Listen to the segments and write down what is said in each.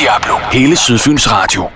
Diablo. Hele Sydfyns Radio.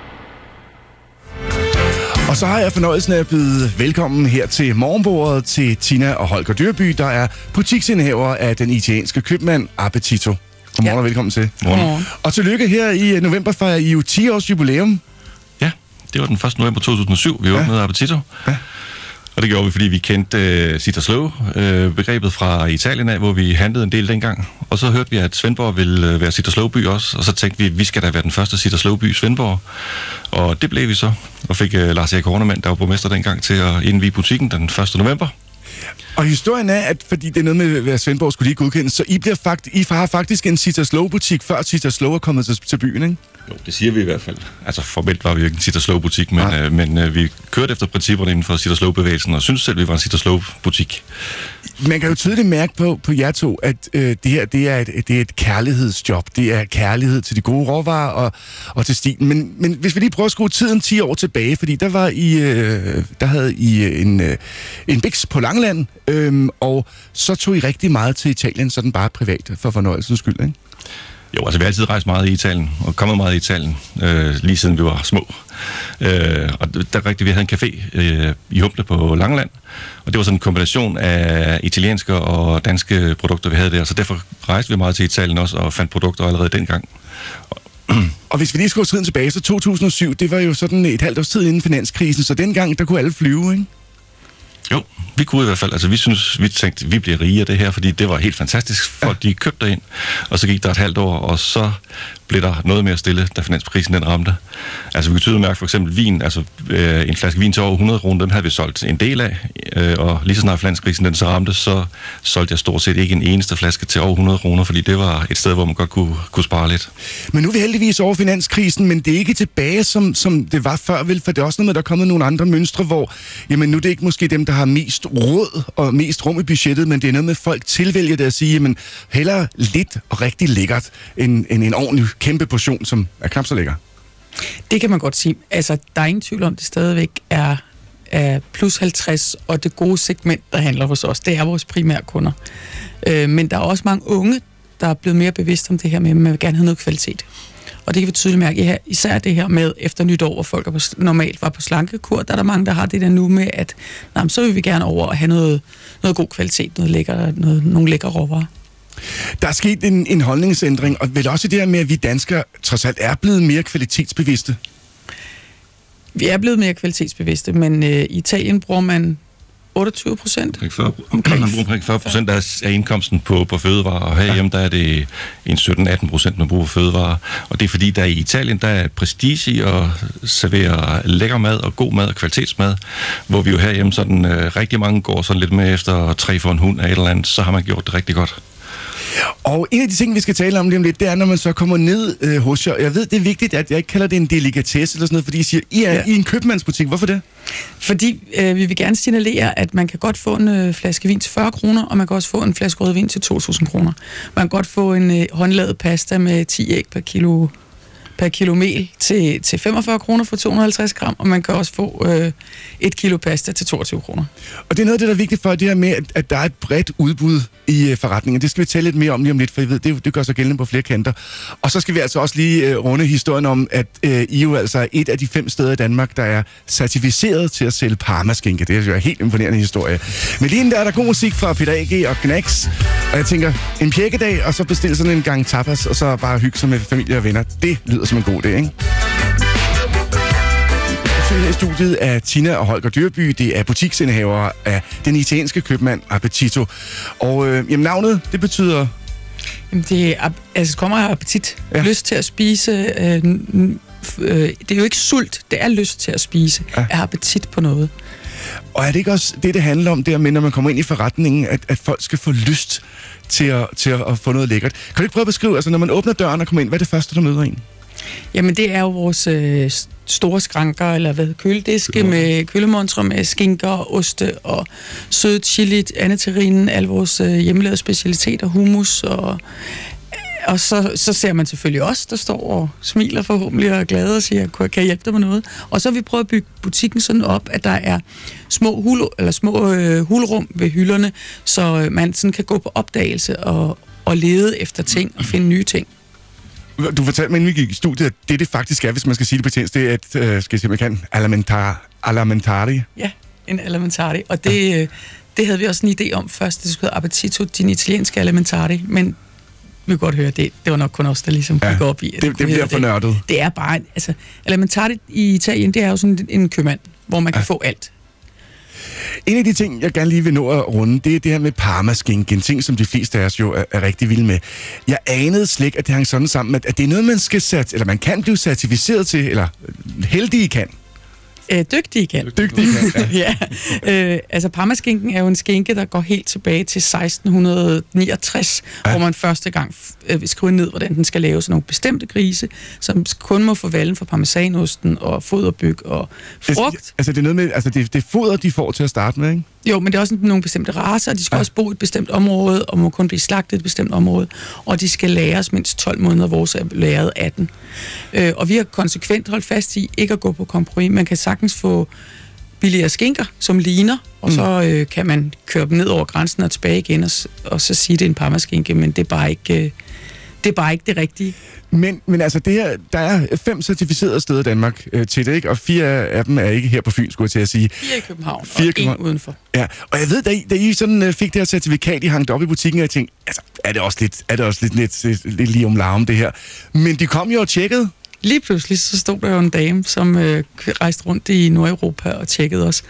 Og så har jeg fornøjelsen af at byde velkommen her til morgenbordet til Tina og Holger Dyrby, der er butiksindehaver af den italienske købmand Appetito. Godmorgen og velkommen til. Godmorgen. Og tillykke her i november fejrer I jo 10 års jubilæum. Ja, det var den 1. november 2007, vi åbnede Appetito. Ja. Og det gjorde vi, fordi vi kendte sit og slow begrebet fra Italien af, hvor vi handlede en del dengang. Og så hørte vi, at Svendborg ville være sit og slow by også, og så tænkte vi skal da være den første sit og slow by i Svendborg. Og det blev vi så, og fik Lars Erik Hornemann, der var borgmester dengang, til at indvie butikken den 1. november. Og historien er, at fordi det er noget med, at Svendborg skulle lige godkendes, så I har faktisk en sit og slow butik, før sit og slow er kommet til byen, ikke? Jo, det siger vi i hvert fald. Altså formelt var vi jo ikke en sit og slow butik, men vi kørte efter principperne inden for sit og slow bevægelsen, og synes selv, vi var en sit og slow butik. Man kan jo tydeligt mærke på jer to, at det her det er et kærlighedsjob. Det er kærlighed til de gode råvarer og til stilen. Men hvis vi lige prøver at skrue tiden 10 år tilbage, fordi der havde I en biks på Langeland, og så tog I rigtig meget til Italien, sådan bare privat for fornøjelsens skyld, ikke? Jo, altså vi har altid rejst meget i Italien, og kommet meget i Italien, lige siden vi var små. Og vi havde en café i Humble på Langeland, og det var sådan en kombination af italienske og danske produkter, vi havde der, så derfor rejste vi meget til Italien også, og fandt produkter allerede dengang. Og hvis vi lige skruer tiden tilbage, så 2007, det var jo sådan et halvt års tid inden finanskrisen, så dengang, der kunne alle flyve, ikke? Jo, vi kunne i hvert fald. Altså vi tænkte, vi bliver rige af det her, fordi det var helt fantastisk. Folk de købte ind, og så gik der et halvt år, og så blev der noget mere stille, da finanskrisen den ramte. Altså vi kunne tydeligt mærke for eksempel vin, altså en flaske vin til over 100 kroner, dem havde vi solgt en del af, og lige så snart finanskrisen den så ramte, så solgte jeg stort set ikke en eneste flaske til over 100 kroner, fordi det var et sted, hvor man godt kunne spare lidt. Men nu er vi heldigvis over finanskrisen, men det er ikke tilbage, som det var før, vel? For det er også noget med, der er kommet nogle andre mønstre, hvor jamen nu er det ikke måske dem, der har mest råd og mest rum i budgettet, men det er noget med, at folk tilvælger det at sige, jamen hellere lidt og rigtig lækkert, end en ordentlig kæmpe portion, som er knap så lækker. Det kan man godt sige. Altså, der er ingen tvivl om, det stadigvæk er plus 50, og det gode segment, der handler hos os, det er vores primære kunder. Men der er også mange unge, der er blevet mere bevidste om det her med, at man vil gerne have noget kvalitet. Og det kan vi tydeligt mærke her, især det her med efter nytår, hvor folk normalt var på slankekur, der er der mange, der har det der nu med, at så vil vi gerne over og have noget god kvalitet, nogle lækre råvarer. Der er sket en holdningsændring, og vel også det her med, at vi danskere trods alt er blevet mere kvalitetsbevidste. Vi er blevet mere kvalitetsbevidste, men i Italien bruger man 28%. Omkring 40% af indkomsten på fødevarer, og herhjemme der er det en 17-18%, man bruger på fødevarer. Og det er fordi, der i Italien, der er prestige i at servere lækker mad og god mad og kvalitetsmad, hvor vi jo herhjemme sådan rigtig mange går sådan lidt med efter 3 for en hund af et eller andet, så har man gjort det rigtig godt. Og en af de ting, vi skal tale om lige om lidt, det er, når man så kommer ned hos jer. Jeg ved, det er vigtigt, at jeg ikke kalder det en delikatesse eller sådan noget, fordi I siger, I er i en købmandsbutik. Hvorfor det? Fordi vi vil gerne signalere, at man kan godt få en flaske vin til 40 kroner, og man kan også få en flaske rødvin til 2.000 kroner. Man kan godt få en håndlavet pasta med 10 æg per kilo mel til 45 kroner for 250 gram, og man kan også få 1 kilo pasta til 22 kroner. Og det er noget af det, der er vigtigt for, det her med, at der er et bredt udbud i forretningen. Det skal vi tale lidt mere om lige om lidt, for jeg ved, det gør sig gældende på flere kanter. Og så skal vi altså også lige runde historien om, at I jo altså er et af de 5 steder i Danmark, der er certificeret til at sælge parmaskinke. Det er jo en helt imponerende historie. Men lige der er der god musik fra Peter A.G. og Gnax, og jeg tænker, en pjekkedag, og så bestille sådan en gang tapas, og så bare hygge sig med familie og venner. Det lyder som en god dag, ikke? Her i studiet af Tina og Holger Dyrby. Det er butiksindehaver af den italienske købmand Appetito. Og navnet, det betyder... Jamen, det kommer af appetit. Ja. Lyst til at spise. Det er jo ikke sult, det er lyst til at spise. Ja. Er appetit på noget. Og er det ikke også det handler om, det med, når man kommer ind i forretningen, at folk skal få lyst til at få noget lækkert? Kan du ikke prøve at beskrive, altså når man åbner døren og kommer ind, hvad er det første, der møder en? Jamen, det er jo vores store skranker, eller kølediske med kølemontre med skinker, oste og sød chili, anneterrinen, alle vores hjemmelavede specialiteter, hummus og så ser man selvfølgelig os, der står og smiler forhåbentlig og er glade og siger, kan jeg hjælpe dig med noget? Og så har vi prøvet at bygge butikken sådan op, at der er små hulrum ved hylderne, så man sådan kan gå på opdagelse og lede efter ting og finde nye ting. Du fortalte mig, inden vi gik i studiet, at det faktisk er, hvis man skal sige det på tjenest, det er et, skal jeg sige, man kan, alamentari. Ja, en alamentari. Og det havde vi også en idé om først. Det skulle hedde appetito, din italienske alamentari. Men vi kan godt høre, det var nok kun os, der ligesom gik op i. Det bliver for nørdet. Det er bare, altså, alamentari i Italien, det er jo sådan en købmand, hvor man kan få alt. En af de ting, jeg gerne lige vil nå at runde, det er det her med parmaskinke. En ting, som de fleste af os jo er rigtig vilde med. Jeg anede slet ikke, at det hang sådan sammen, at det er noget, man kan blive certificeret til, eller heldige kan. Dygtige kan. Ja. Altså parmaskinken er jo en skinke, der går helt tilbage til 1669, hvor man første gang skriver ned, hvordan den skal lave sådan nogle bestemte grise, som kun må få vallen fra parmesanosten og foderbyg og frugt. Altså det er noget med, altså det er foder, de får til at starte med, ikke? Jo, men det er også nogle bestemte racer, og de skal også bo i et bestemt område, og må kun blive slagtet i et bestemt område, og de skal læres mindst 12 måneder, vores er læret 18. Og vi har konsekvent holdt fast i ikke at gå på kompromis. Man kan sagtens få billigere skinker, som ligner, og så kan man køre dem ned over grænsen og tilbage igen, og så sige, det er en parmaskinke, men det er bare ikke det rigtige. Men altså, det her, der er 5 certificerede steder i Danmark til det, ikke? Og 4 af dem er ikke her på Fyn, skulle jeg til at sige. 4 i København, og 1 udenfor. Ja, og jeg ved, da I sådan fik det her certifikat, I hang det op i butikken, og jeg tænkte, altså, er det også lidt lige om larm, det her. Men de kom jo og tjekkede. Lige pludselig så stod der jo en dame, som rejste rundt i Nordeuropa og tjekkede os,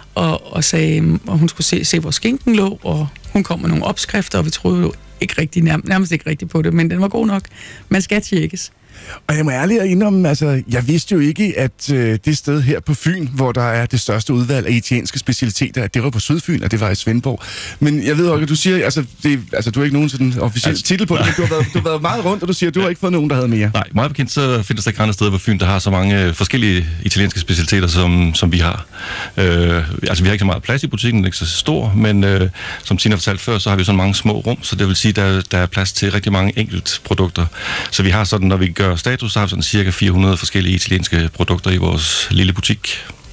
og sagde, at hun skulle se, hvor skinken lå, og hun kom med nogle opskrifter, og vi troede jo nærmest ikke rigtigt på det, men den var god nok. Man skal tjekkes. Og jeg må ærligt indrømme, altså, jeg vidste jo ikke, at det sted her på Fyn, hvor der er det største udvalg af italienske specialiteter, at det var på Sydfyn, og det var i Svendborg. Men jeg ved også, at du siger, altså du har ikke nogen sådan officiel titel på det, men du har været meget rundt, og du siger, at du har ikke fået nogen, der havde mere. Nej, meget bekendt, så findes der ikke andre steder på Fyn, der har så mange forskellige italienske specialiteter, som vi har. Altså, vi har ikke så meget plads i butikken, ikke så stor, men som Tina fortalte før, så har vi sådan mange små rum, så det vil sige, der er plads til rigtig mange enkelte produkter. Så vi har sådan, når vi gør status, så har vi sådan cirka 400 forskellige italienske produkter i vores lille butik.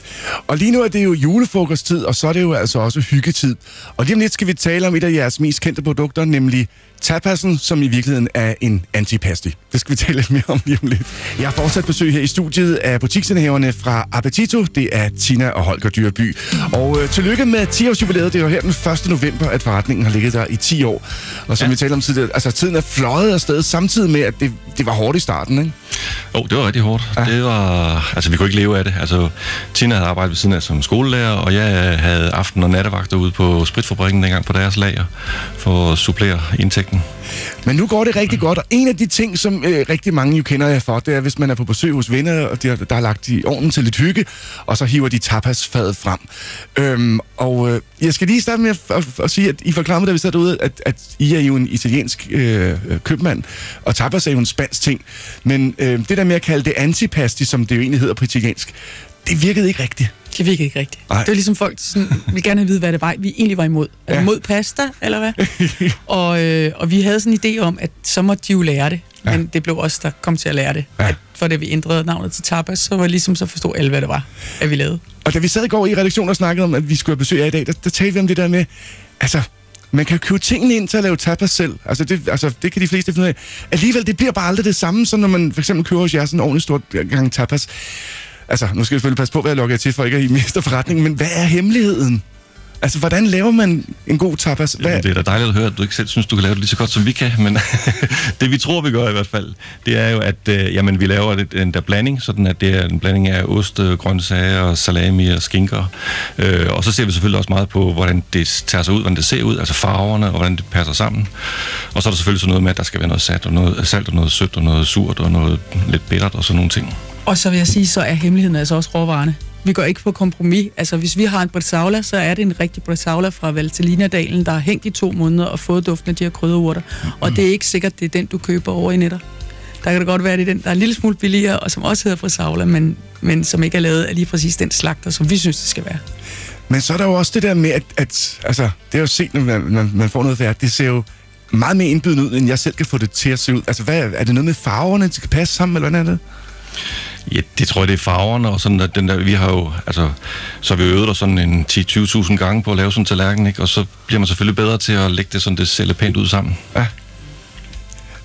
Og lige nu er det jo julefrokosttid, og så er det jo altså også hyggetid. Og lige om lidt skal vi tale om et af jeres mest kendte produkter, nemlig tapasen, som i virkeligheden er en antipasti. Det skal vi tale lidt mere om lige om lidt. Jeg har fortsat besøg her i studiet af butiksindehaverne fra Appetito. Det er Tina og Holger Dyrby. Og tillykke med 10-års jubilæet. Det er jo her den 1. november, at forretningen har ligget der i 10 år. Og som vi talte om tidligere, altså tiden er fløjet afsted, samtidig med, at det var hårdt i starten, ikke? Det var rigtig hårdt. Ja. Det var, altså vi kunne ikke leve af det. Altså Tina havde arbejdet ved siden af som skolelærer, og jeg havde aften- og nattevagter ude på spritfabrikken dengang på deres lager for at supplere indtægten. Men nu går det rigtig godt, og en af de ting, som rigtig mange jo kender jer for, det er, hvis man er på besøg hos venner, og der er lagt i ovnen til lidt hygge, og så hiver de tapasfadet frem. Jeg skal lige starte med at sige, at I forklarede mig, da vi sad derude, at I er jo en italiensk købmand, og tapas er jo en spansk ting. Men det der med at kalde det antipasti, som det jo egentlig hedder på italiensk, det virkede ikke rigtigt. Det virkede ikke rigtigt. Ej. Det var ligesom folk, sådan, vi gerne have vide, hvad det var, vi egentlig var imod. Ja. Imod pasta, eller hvad? og vi havde sådan en idé om, at så måtte de jo lære det. Ja. Men det blev os, der kom til at lære det. Ja. For da vi ændrede navnet til tapas, så var ligesom så forstod alle, hvad det var, at vi lavede. Og da vi sad i går i redaktionen og snakkede om, at vi skulle have besøg af i dag, der talte vi om det der med, altså, man kan købe tingene ind til at lave tapas selv. Det kan de fleste finde ud af. Alligevel, det bliver bare aldrig det samme, som når man for eksempel køber hos jer sådan en ordentlig stort gang tapas. Altså, nu skal jeg selvfølgelig passe på, hvad jeg logger til, for ikke at I mister forretningen, men hvad er hemmeligheden? Altså, hvordan laver man en god tapas? Jamen, det er da dejligt at høre, at du ikke selv synes, du kan lave det lige så godt, som vi kan, men det vi tror, vi gør i hvert fald, det er jo, at vi laver en der blanding, sådan at det er en blanding af ost, grøntsager, salami og skinker. Og så ser vi selvfølgelig også meget på, hvordan det tager sig ud, hvordan det ser ud, altså farverne, og hvordan det passer sammen. Og så er der selvfølgelig sådan noget med, at der skal være noget salt og noget sødt og noget surt og noget lidt bittert og sådan nogle ting. Og så vil jeg sige, så er hemmeligheden altså også råvarerne. Vi går ikke på kompromis. Altså, hvis vi har en bresaola, så er det en rigtig bresaola fra Valtellinadalen, der har hængt i 2 måneder og fået duften af de her krydderurter. Og det er ikke sikkert, det er den, du køber over i Netter. Der kan det godt være, at det er den, der er en lille smule billigere, og som også hedder bresaola, men som ikke er lavet af lige præcis den slagter, som vi synes, det skal være. Men så er der jo også det der med, at altså, det er jo set, når man får noget værd. Det ser jo meget mere indbydende ud, end jeg selv kan få det til at se ud. Altså, er det noget med farverne, det skal passe sammen, eller hvad er det? Ja, det tror jeg, det er farverne, og sådan, at den der, vi har jo, altså, så har vi øvet der sådan en 10-20.000 gange på at lave sådan en tallerken, ikke? Og så bliver man selvfølgelig bedre til at lægge det sådan, det ser pænt ud sammen. Ja.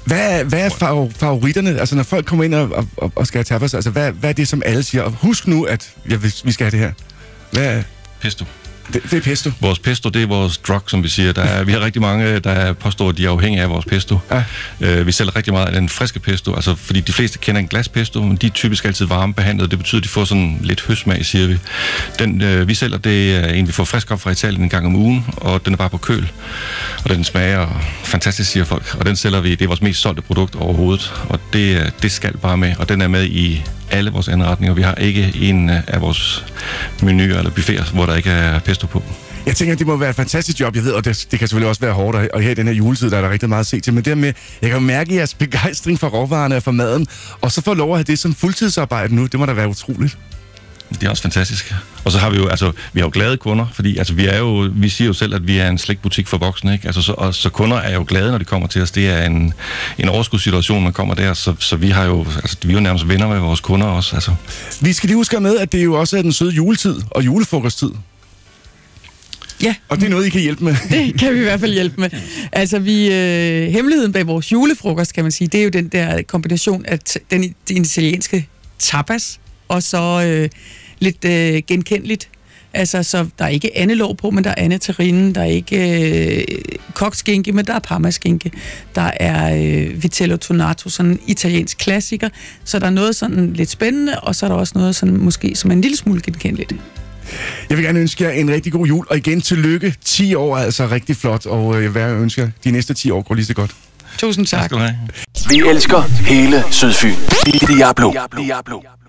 Hvad er favoritterne? Altså, når folk kommer ind og skal have tapas, altså, hvad er det, som alle siger? Husk nu, at vi skal have det her. Hvad er... Pesto. Det er pesto. Vores pesto, det er vores drug, som vi siger. Vi har rigtig mange, der påstår, at de er afhængige af vores pesto. Ja. Vi sælger rigtig meget af den friske pesto, altså fordi de fleste kender en glaspesto, men de er typisk altid varmebehandlet. Det betyder, at de får sådan lidt høsmag, siger vi. Den, vi sælger, det er en, vi får frisk op fra Italien en gang om ugen, og den er bare på køl. Og den smager fantastisk, siger folk. Og den sælger vi, det er vores mest solgte produkt overhovedet, og det skal bare med, og den er med i alle vores anretninger. Vi har ikke en af vores menuer eller buffeter, hvor der ikke er pesto på. Jeg tænker, det må være et fantastisk job, jeg ved, og det kan selvfølgelig også være hårdt, og her i den her juletid, der er der rigtig meget at se til, men dermed, jeg kan jo mærke jeres begejstring for råvarerne og for maden, og så få lov at have det som fuldtidsarbejde nu, det må da være utroligt. Det er også fantastisk. Og så har vi jo, vi har jo glade kunder, fordi vi siger jo selv, at vi er en slikbutik for voksne, ikke? Så kunder er jo glade, når de kommer til os. Det er en overskudssituation, man kommer der, så vi har jo, vi er jo nærmest venner med vores kunder også, altså. Vi skal lige huske med, at det jo også er den søde juletid og julefrokosttid. Ja. Og det er noget, I kan hjælpe med. Det kan vi i hvert fald hjælpe med. Altså, hemmeligheden bag vores julefrokost, kan man sige, det er jo den der kombination af den italienske tapas, og så lidt genkendeligt. Altså, så der er ikke andelår på, men der er andeterrine, der er ikke kogt skinke, men der er parmaskinke. Der er vitello tonato, sådan en italiensk klassiker. Så der er noget sådan lidt spændende, og så er der også noget sådan måske som en lille smule genkendeligt. Jeg vil gerne ønske jer en rigtig god jul, og igen tillykke. 10 år er altså rigtig flot, og jeg vil ønske jer, de næste 10 år går lige så godt. Tusind tak. Vi elsker hele Sydfyn. Diablo.